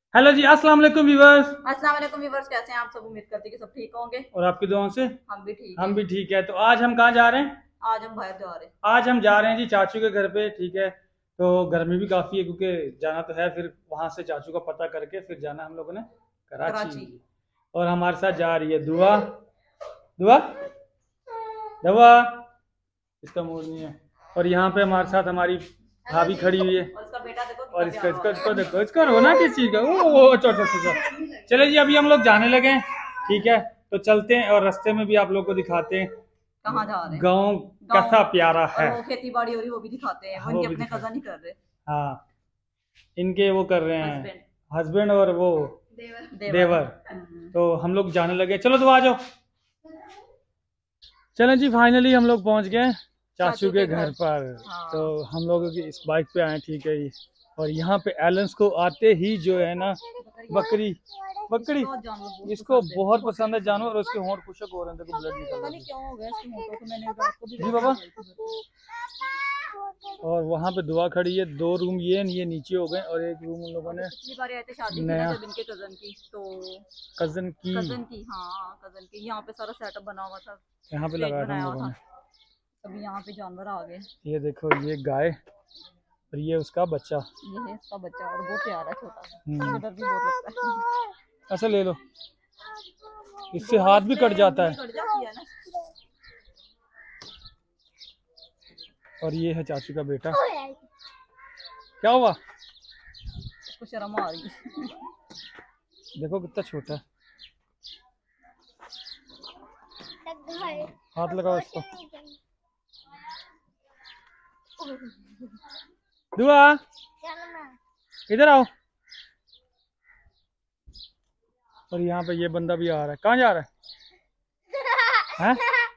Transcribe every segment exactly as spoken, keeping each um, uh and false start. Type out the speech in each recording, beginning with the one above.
Hello जी, अस्सलाम वालेकुम viewers. अस्सलाम वालेकुम व्यूअर्स, कैसे हैं आप सब? उम्मीद करती कि सब ठीक होंगे और आपकी दुआओं से हम भी ठीक हम हैं। भी ठीक है। तो आज हम कहाँ जा रहे हैं? आज हम बाहर जा रहे हैं। आज हम जा रहे हैं जी चाचू के घर पे। ठीक है, तो गर्मी भी काफ़ी है क्योंकि जाना तो है, फिर वहाँ से चाचू का पता करके फिर जाना हम लोगों ने कराची। कराची। और हमारे साथ जा रही है दुआ। दुआ दुआ, इसका मूड नहीं है। और यहाँ पे हमारे साथ हमारी हेलो भाभी जी। खड़ी हुई है। और इसका बेटा देखो कितना और इसका प्यारा इसका हो इसको रहा देखो, इसका रोना किस चीज़ का? ओ ओ, अच्छा अच्छा अच्छा। चले जी, अभी हम लोग जाने लगे हैं। ठीक है, तो चलते हैं और रास्ते में भी आप लोग को दिखाते हैं कहाँ जा रहे हैं? गाँव गाँव। कैसा प्यारा और है। वो खेती बाड़ी हो रही वो भी दिखाते हैं। वो हाँ, वो इनके भी अपने दिखा। कजन ही कर रहे। हाँ, इनके वो कर रहे हैं, हस्बैंड। हस्बैंड और वो देवर देवर। देवर। हम्म। तो हम लोग जाने लगे, चलो तो आ जाओ। चलें जी, फाइनली हम लोग पहुंच गए चाचू चाचू के के घर घर। पर। तो हाँ। हम लोग इस बाइक पे आए, ठीक है जी। और यहाँ पे एलेंस को आते ही जो है ना, बकरी बकरी इसको जानवर बहुत इसको पसंद है। बहुत पसंद है जानवर। और उसके होंठ खुशक हो रहे हैं, देखो ब्लड निकल पता रहा नहीं है। क्यों हो गया इसके होंठों को। मैंने रात को भी जी वैसे बाबा। लगाई थी घर पे। और वहाँ पे दुआ खड़ी है। दो रूम ये ये नीचे हो गए और एक रूम उन लोगों और जो ने पिछली बार आए थे शादी थी ना नया जब इनके कजन की, तो कजन की कजन की, हाँ कजन की, यहाँ पे सारा सेटअप बना हुआ था। यहाँ पे स्टेज लगाया था उन बनाया हुआ लोगों था। ने। अभी यहाँ पे जानवर आ गए। ये देखो, ये गाय और ये उसका बच्चा। ये है इसका बच्चा और बहुत प्यारा है, छोटा सा। हम्म, मुझे डर भी बहुत लगता है। ऐसा ले लो, इससे गोल हाथ इस भी पे कट जाता उंगली है। कट जाती है ना। और ये है चाचू का बेटा। क्या हुआ? इसको शर्म आ रही है। देखो कितना छोटा है। हाथ लगाओ इसको। दुआ, इधर आओ। और यहाँ पे ये बंदा भी आ रहा है। कहाँ जा रहा है? हैं?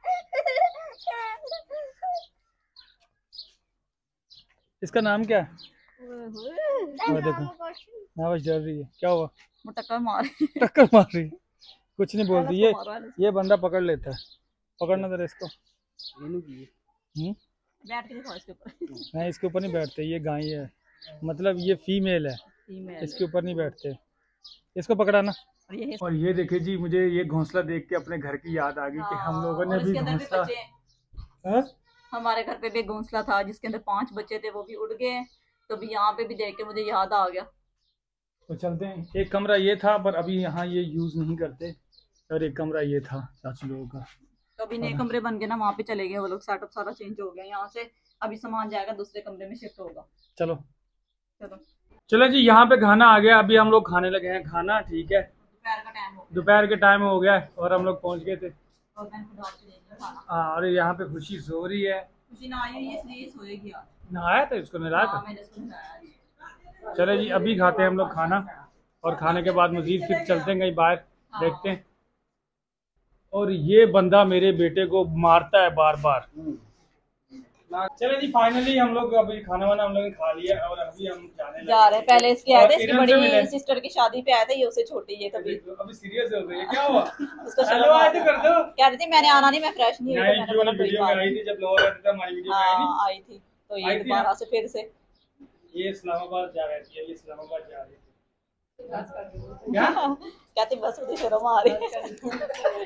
इसका नाम क्या है? और देखो, हाँ बस डर रही है। क्या हुआ? वो टक्कर मार। टक्कर मार रही है। कुछ नहीं एलस बोलती को ये। मारो, एलस ये को। बंदा पकड़ लेता है। पकड़ना जरा इसको। हम्म, बैठ के दिखाओ इसके ऊपर। नहीं इसके ऊपर नहीं बैठते, ये गाय है। मतलब ये फीमेल है, फीमेल है। इसके ऊपर नहीं बैठते। इसको पकड़ाना। और ये है। और ये देखे जी, मुझे ये घोंसला देख के अपने घर की याद आ गई कि हम हाँ, लोगों ने और भी इसके अंदर भी घोंसला। बच्चे हैं। हाँ? हमारे घर पे भी एक घोंसला था जिसके अंदर पांच बच्चे थे, वो भी उड़ गए। तो अभी यहाँ पे भी देख के मुझे याद आ गया। तो चलते हैं। एक कमरा ये था पर अभी यहाँ ये यूज़ नहीं करते। और एक कमरा ये था चाचू लोगों का। तो अभी नए और कमरे बन गए ना, वहाँ पे चले गए वो लोग। सेटअप सारा चेंज हो गया यहाँ से। अभी सामान जाएगा दूसरे कमरे में, शिफ्ट होगा। चलो। चलो। चलो जी, यहाँ पे खाना आ गया। अभी हम लोग खाने लगे हैं खाना। ठीक है, दोपहर का टाइम हो गया। दोपहर के टाइम हो गया है और हम लोग पहुँच गए थे। और मैं खुद आपसे ले लिया खाना। हाँ, और यहाँ पे खुशी सो रही है। खुशी ना आई हुई है इसलिए ये सोएगी आज। नहाया था इसको, नहलाया हाँ था। मैंने इसको नहलाया आज। चले जी, अभी खाते हैं हम लोग खाना। और खाने के बाद मजीद फिर चलते हैं कहीं बाहर, देखते हाँ। हैं। और ये बंदा मेरे बेटे को मारता है बार बार। चले जी, फाइनली हम लोग अभी खाना वाना हम लोग ने खा लिया और अभी हम जाने जा लगे। रहे हैं। पहले इसके आए और थे, इसकी इरम से मिले। बड़ी सिस्टर की शादी पे आए थे, ये उससे छोटी है तभी। अभी सीरियस हो गई है, क्या हुआ? उसको हेलो शर्म आ आए रही तो है। कर दो। कह रही थी मैंने आना नहीं, मैं फ्रेश नहीं हुई, तो नहीं, मैंने क्यों बोला नहीं, कोई वीडियो में बात आई नहीं। थी जब लोग रहते थे, हमारी वीडियो में आई नहीं। हाँ आई थी, तो ये आई थी दोबारा ना? से फिर से। ये इस्लामाबाद जा रही थी, ये इस्लामाबाद जा रही थी। क्या? कहती बस मुझे शर्म आ रही है।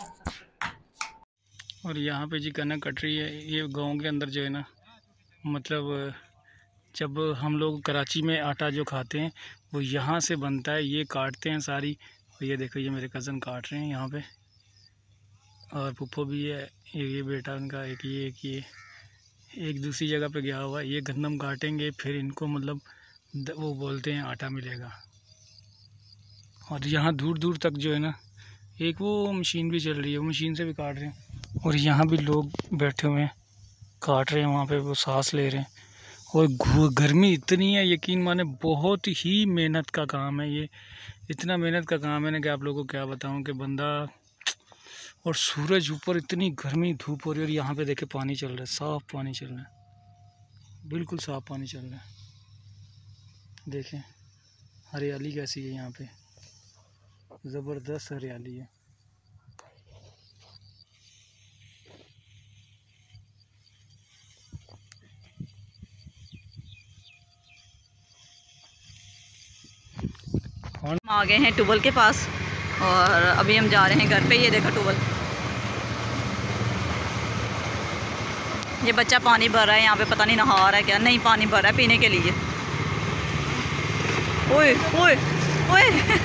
और यहाँ पे जी कनक कट रही है। ये गांव के अंदर जो है ना, मतलब जब हम लोग कराची में आटा जो खाते हैं वो यहाँ से बनता है। ये काटते हैं सारी। और ये देखो, ये मेरे कज़न काट रहे हैं यहाँ पे। और पुप्पो भी है, ये ये बेटा उनका, एक ये एक ये एक दूसरी जगह पे गया हुआ है। ये गंदम काटेंगे फिर इनको मतलब द- वो बोलते हैं आटा मिलेगा। और यहाँ दूर दूर तक जो है ना, एक वो मशीन भी चल रही है, वो मशीन से भी काट रहे हैं। और यहाँ भी लोग बैठे हुए हैं, काट रहे हैं वहाँ पे, वो सांस ले रहे हैं। और घु- गर्मी इतनी है, यकीन माने बहुत ही मेहनत का काम है ये। इतना मेहनत का काम है ना कि आप लोगों को क्या बताऊं कि बंदा। और सूरज ऊपर, इतनी गर्मी धूप हो रही है। और यहाँ पे देखे पानी चल रहा है, साफ पानी चल रहा है, बिल्कुल साफ पानी चल रहा है। देखें हरियाली कैसी है यहाँ पे, ज़बरदस्त हरियाली है। हम आ गए हैं ट्यूबवेल के पास और अभी हम जा रहे हैं घर पे। ये देखो ट्यूबवेल, ये बच्चा पानी भर रहा है यहाँ पे, पता नहीं नहा रहा है क्या, नहीं पानी भर रहा है पीने के लिए। ओए ओए ओए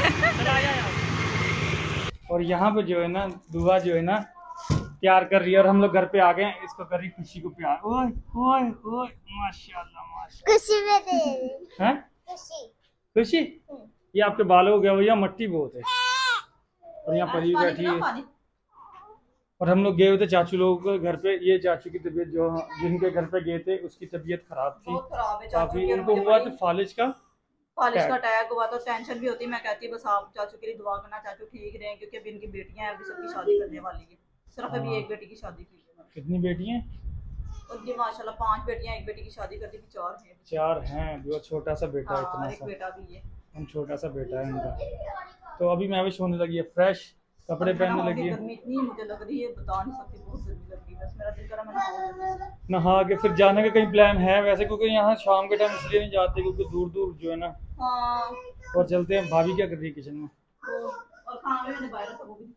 और यहाँ पे जो है ना दुआ जो है ना प्यार कर रही है और हम लोग घर पे आ गए हैं, इसको कर रही खुशी को प्यार। ओए ओए ओए माशाल्लाह माशाल्लाह। खुशी में दे हैं खुशी खुशी। ये आपके बालों हो गया भैया, मट्टी बहुत है। और यहाँ परी बैठी है और हम लोग गए हुए थे चाचू लोगों के घर पे। ये चाचू की तबीयत जो जिनके घर पे गए थे उसकी तबीयत खराब थी काफी, उनको हुआ था फालिज का फालिज का अटैक हुआ, तो टेंशन भी होती। मैं कहती बस आप चाचू के लिए दुआ करना, चाचू ठीक रहे, क्योंकि अभी इनकी बेटियां हैं, अभी सबकी शादी करने वाली है। सिर्फ अभी एक बेटी की शादी की है। कितनी बेटियां? उनकी माशाल्लाह पांच बेटियां, एक बेटी की शादी कर दी, चार हैं। चार हैं, जो छोटा सा बेटा है, इतना एक बेटा भी है, हम छोटा सा बेटा है उनका। तो अभी मैं भी सोने लगी है, फ्रेश कपड़े पहनने लगी है। गर्मी इतनी मुझे लग रही है, बता नहीं सकती, बहुत गर्मी लग रही है। बस मेरा दिल कर रहा है मैं नहा के फिर जाने का कहीं प्लान है वैसे, क्योंकि यहाँ शाम के टाइम इसलिए नहीं जाते क्योंकि दूर दूर जो है ना। हाँ। और चलते हैं। भाभी क्या कर रही है किचन में? और खाना मैंने बाहर था वो भी।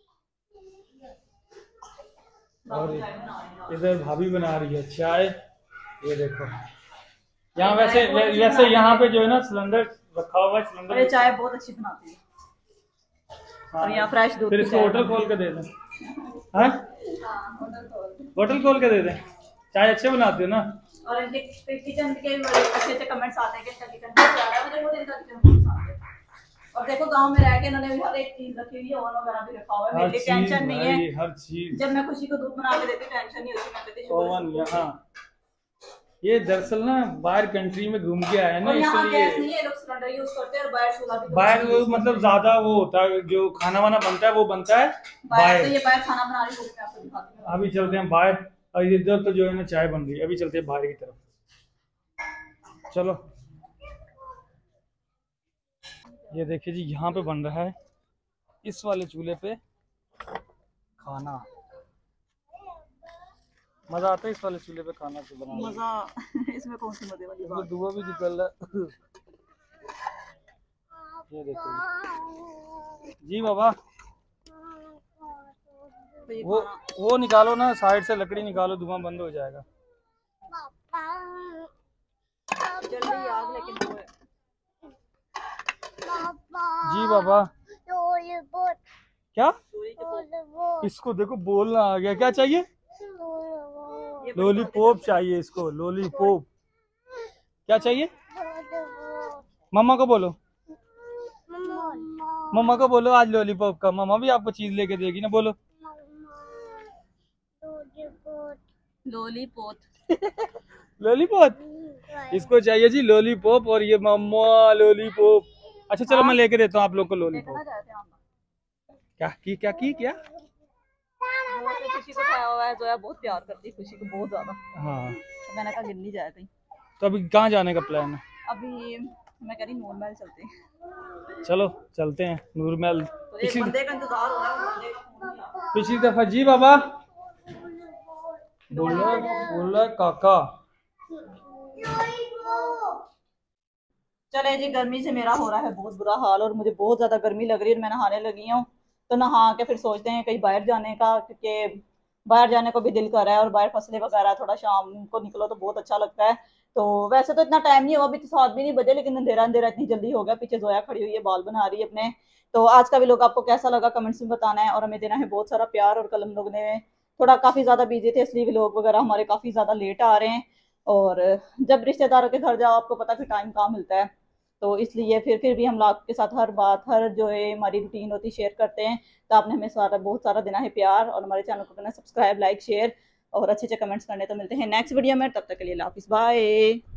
और इधर भाभी बना रही है चाय, ये देखो। यहाँ वैसे वैसे यहाँ पे जो है ना सिलेंडर रखा हुआ है, सिलेंडर चाय बहुत अच्छी बनाती है। हाँ, और यहाँ फ्रेश दूध। फिर इसको होटल खोल के दे दें। हाँ होटल खोल के दे दें, चाय अच्छे बनाते हो ना। और इनके किचन के अच्छे अच्छे कमेंट्स आते हैं कि इनका किचन बहुत प्यारा है, मुझे बहुत इनका किचन पसंद आता है। और देखो गांव में रह के इन्होंने हर एक चीज रखी हुई है, ओवन वगैरह भी रखा हुआ है, मेरे लिए टेंशन नहीं है हर चीज। जब मैं खुशी को दूध बना के देती टेंशन नहीं होती, मैं कहती ओवन यहाँ। ये दरअसल ना बाहर कंट्री में घूम के आया ना, इसलिए गैस नहीं है, लोग सिलेंडर यूज करते हैं और बाहर चूल्हा भी। बाहर वो मतलब ज्यादा वो होता है, जो खाना वाना बनता है वो बनता है बाहर। तो ये बाहर खाना बना रही हूं, मैं आपको दिखाती हूं। अभी चलते हैं बाहर, और इधर तो जो है ना चाय बन रही है, अभी चलते हैं बाहर की तरफ। चलो ये देखिए जी, यहाँ पे बन रहा है इस वाले चूल्हे पे खाना। मजा आता है इस वाले चूल्हे पे खाना तो बनाने में। मजा इसमें कौन सी मजे वाली बात है? धुआं भी निकल रहा है। ये देखो जी बाबा, वो वो निकालो ना साइड से, लकड़ी निकालो, धुआं बंद हो जाएगा। जल्दी आग लेकिन वो है। जी बाबा क्या? इसको देखो बोलना आ गया, क्या चाहिए? लॉलीपॉप चाहिए इसको, लॉलीपॉप। क्या चाहिए? मम्मा को बोलो, मम्मा को बोलो आज लॉलीपॉप का, मम्मा भी आपको चीज लेके देगी ना, बोलो लॉलीपॉप। लॉलीपॉप इसको चाहिए जी, लॉलीपॉप। और ये मम्मा लॉलीपॉप। अच्छा चलो मैं लेके देता हूँ आप लोग को लॉलीपॉप। क्या की क्या की क्या खुशी को खाया हुआ है, जोया बहुत प्यार करती है खुशी को, बहुत ज्यादा। हाँ तो मैंने कहा गिर नहीं जाए कहीं। तो अभी कहाँ जाने का प्लान है? अभी मैं कह रही नूर महल चलते हैं। चलो चलते हैं नूर महल। तो एक बंदे का इंतजार हो रहा है, बंदे का फोन नहीं आ रहा। पिछली दफा जी बाबा बोलो बोलो काका। चले जी, गर्मी से मेरा हो रहा है बहुत बुरा हाल और मुझे बहुत ज्यादा गर्मी लग रही है, मैं नहाने लगी हूँ। तो नहा के फिर सोचते हैं कहीं बाहर जाने का, क्योंकि बाहर जाने को भी दिल कर रहा है और बाहर फसलें वगैरह थोड़ा शाम को निकलो तो बहुत अच्छा लगता है। तो वैसे तो इतना टाइम नहीं हुआ, अभी तो सात भी नहीं बजे, लेकिन अंधेरा अंधेरा इतनी जल्दी हो गया। पीछे जोया खड़ी हुई है, बाल बना रही है अपने। तो आज का भी लोग आपको कैसा लगा कमेंट्स में बताना है, और हमें देना है बहुत सारा प्यार। और कल हम लोग ने थोड़ा काफ़ी ज़्यादा बिजी थे, इसलिए व्लॉग वगैरह हमारे काफ़ी ज़्यादा लेट आ रहे हैं। और जब रिश्तेदारों के घर जाओ आपको पता कि टाइम कहाँ मिलता है, तो इसलिए फिर फिर भी हम आपके साथ हर बात, हर जो है हमारी रूटीन होती शेयर करते हैं। तो आपने हमें सारा बहुत सारा देना है प्यार, और हमारे चैनल को करना सब्सक्राइब, लाइक, शेयर और अच्छे अच्छे कमेंट्स करने। तो मिलते हैं नेक्स्ट वीडियो में, तब तक के लिए अल्लाह हाफिज़, बाय।